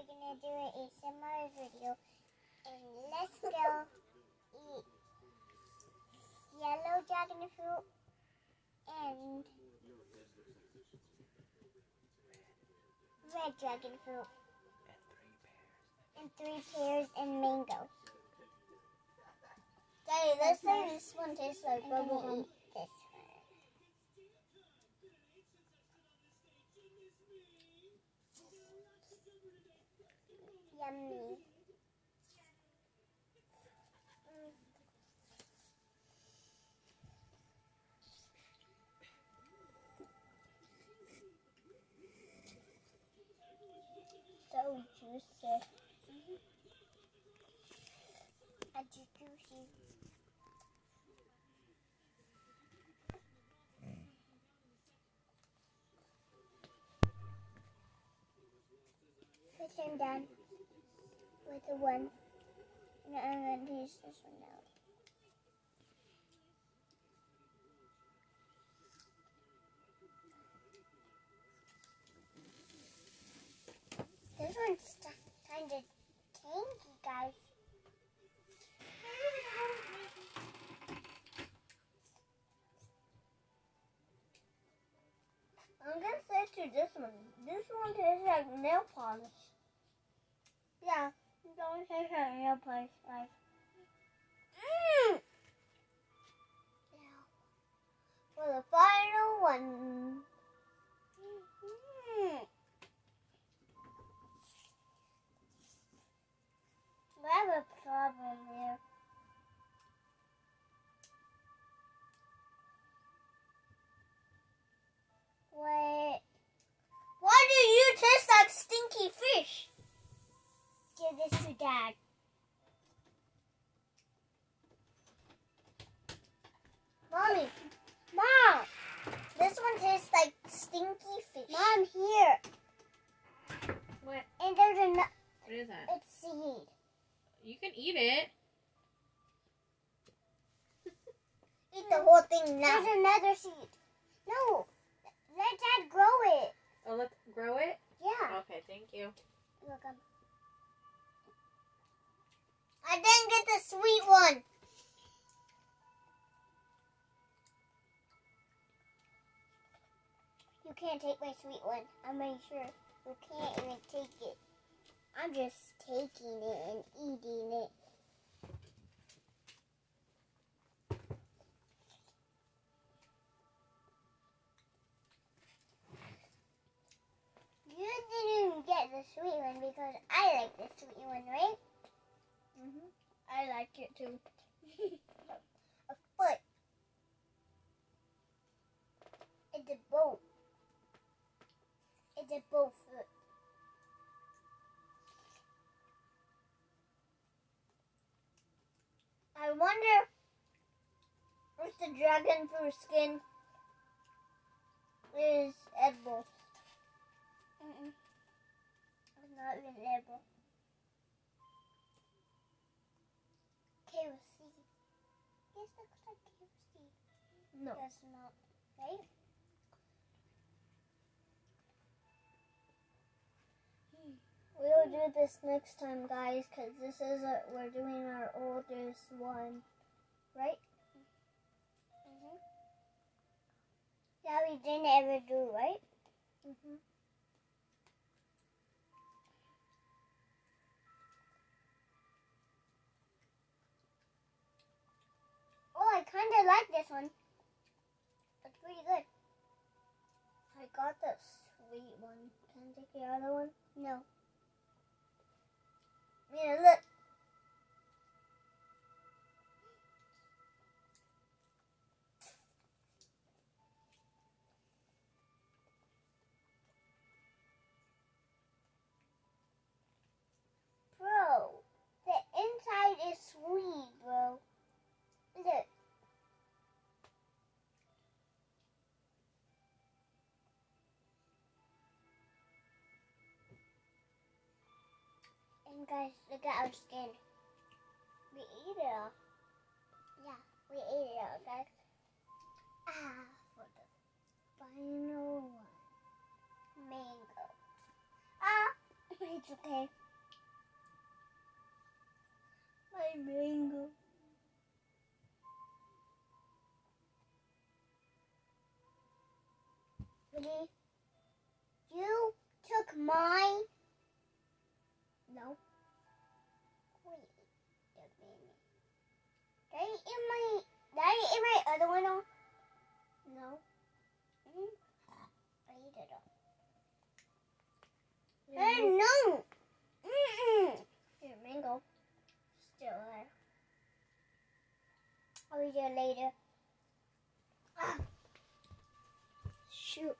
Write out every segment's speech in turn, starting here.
we're gonna do an ASMR video, and let's go eat yellow dragon fruit and red dragon fruit and 3 pears and mango. Daddy, let's say this one tastes like bubblegum. This one. Yummy. So juicy. Juicy. First I'm done with the one. Now I'm going to taste this one now. This one's kind of tangy, guys. I'm gonna say to this one. This one tastes like nail polish. Yeah, it don't taste like nail polish, guys. For the final one. I have a problem here. What? Why do you taste like stinky fish? Give this to Dad. Mommy, Mom! this one tastes like stinky fish. Mom, here. What? And there's another. What is that? It's seed. You can eat it. Eat the whole thing now. There's another seed. No. Let Dad grow it. Oh, let's grow it? Yeah. Okay, thank you. Welcome. I didn't get the sweet one. You can't take my sweet one. I'm pretty sure. You can't even take it. I'm just taking it and eating it. You didn't even get the sweet one because I like the sweet one, right? I like it too. A foot. It's a boat. It's a boat foot. I wonder if the dragon fruit skin is edible. It's not even edible. KFC. This looks like KFC. No. That's not, right? We'll do this next time, guys, because this is we're doing our oldest one, right? Yeah, we didn't ever do, right? Oh, I kind of like this one. It's pretty good. I got the sweet one. Can I take the other one? No. Yeah, look. Bro, the inside is sweet, bro. Look. And guys, look at our skin. We ate it all. Yeah, we ate it all, guys. For the final one. Mango. My It's okay. My mango. Really? You took mine? No. Wait a minute. Did I eat my other one off? No. I ate it off. Hey, no! Your mango. Still there. I'll eat it later. Ah. Shoot.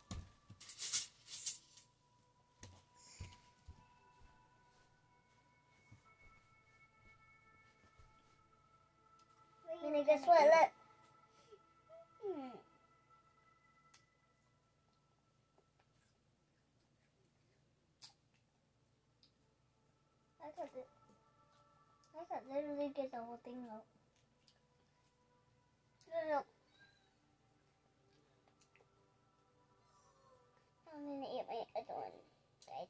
Minnie, guess what? Look. I could literally get the whole thing out. No. I'm gonna eat my other one, guys.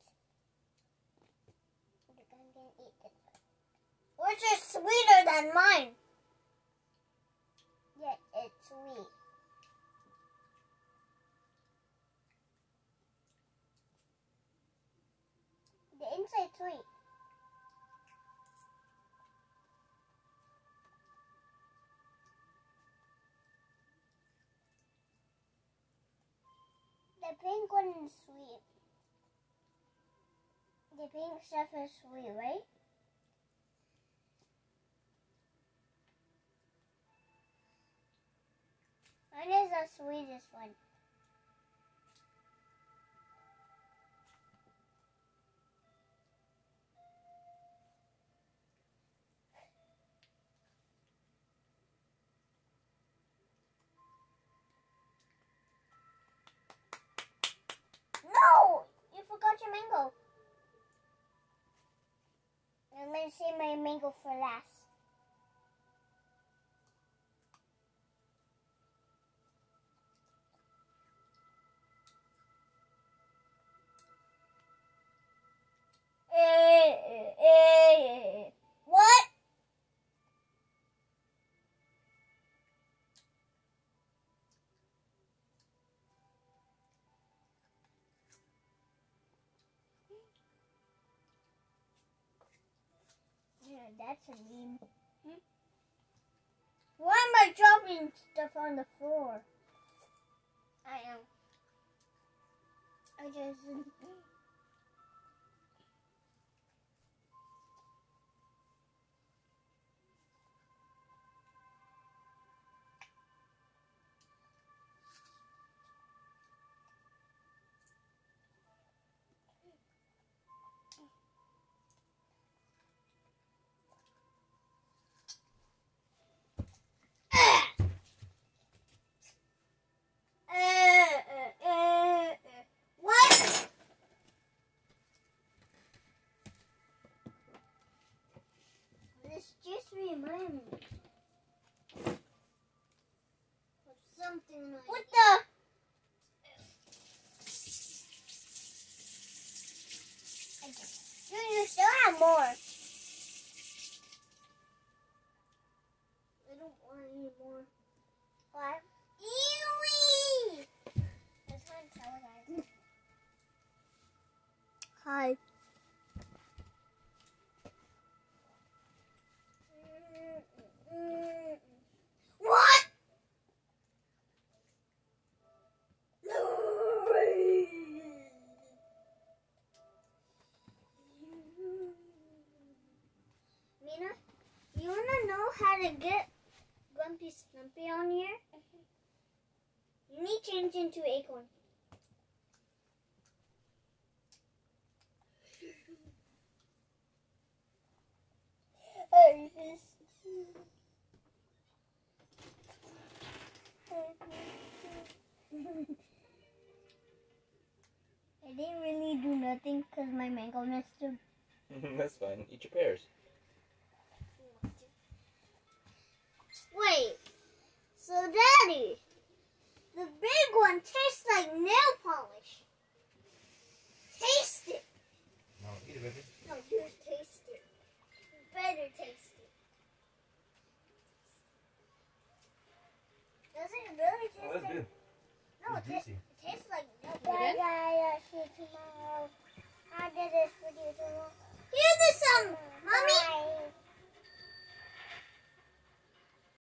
I'm gonna eat this one. Which is sweeter than mine? Yeah, it's sweet. The inside's sweet. The pink one is sweet. The pink stuff is sweet, right? Mine is the sweetest one. No! You forgot your mango. I'm gonna save my mango for last. What? Yeah, that's a meme. Why am I dropping stuff on the floor? I am. I just. What? This just reminded me of something like. What the? You still have more. I don't want any more. What? Eewee! This one's so nice. Hi. What? Mina, you wanna know how to get Grumpy Snumpy on here? You need to change into Acorn. I didn't really do nothing because my mango missed him. That's fine. Eat your pears. Wait, so Daddy, the big one tastes like nail polish. Taste it. No, That's good. No, It's it juicy. tastes like milk. You did? Bye, guys. See you tomorrow. I did this video tomorrow.